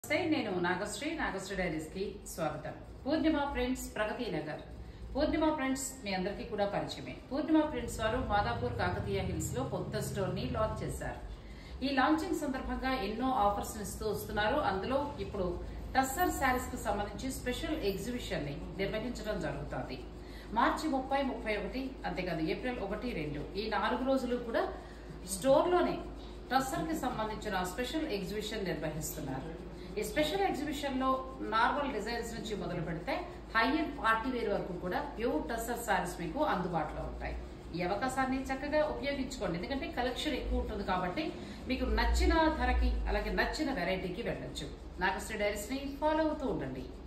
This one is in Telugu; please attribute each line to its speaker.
Speaker 1: నేను నాగశ్రీ డైరీస్ కి స్వాగతం. పూర్ణిమ ప్రింట్స్, ప్రగతి నగర్. పూర్ణిమ ప్రింట్స్ మీ అందరికీ కూడా పరిచయమే. పూర్ణిమ ప్రింట్స్ వారు మాదాపూర్ కాకతీయ హిల్స్ లో కొత్త స్టోర్ ని లాంచ్ చేశారు. ఈ లాంచింగ్ సందర్భంగా ఎన్నో ఆఫర్స్ ఇస్తూ వస్తున్నారు. అందులో ఇప్పుడు టస్సర్ శారీస్ కు సంబంధించి స్పెషల్ ఎగ్జిబిషన్ ని నిర్వహించడం జరుగుతుంది. మార్చి 30, 31 అంతేకాదు ఏప్రిల్ 1, 2 ఈ 4 రోజులు కూడా స్టోర్ లోనే టస్సర్ కి సంబంధించిన స్పెషల్ ఎగ్జిబిషన్ నిర్వహిస్తున్నారు. ఈ స్పెషల్ ఎగ్జిబిషన్ లో నార్మల్ డిజైన్స్ నుంచి మొదలు పెడితే హై అండ్ పార్టీ వేర్ వరకు కూడా ప్యూర్ టస్సర్ సారీస్ మీకు అందుబాటులో ఉంటాయి. ఈ అవకాశాన్ని చక్కగా ఉపయోగించుకోండి. ఎందుకంటే కలెక్షన్ ఎక్కువ ఉంటుంది కాబట్టి మీకు నచ్చిన ధరకి అలాగే నచ్చిన వెరైటీకి వెళ్ళొచ్చు. నాగశ్రీ డైరీస్ ని ఫాలో అవుతూ ఉండండి.